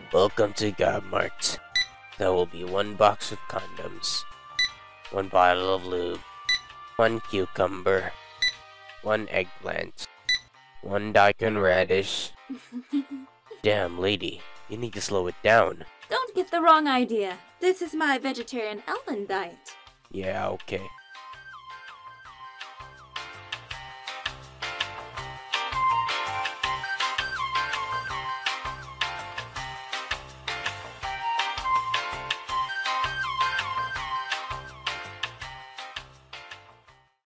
Welcome to Godmart. There will be 1 box of condoms, 1 bottle of lube, 1 cucumber, 1 eggplant, 1 daikon radish. Damn, lady, you need to slow it down. Don't get the wrong idea. This is my vegetarian elven diet. Yeah, okay.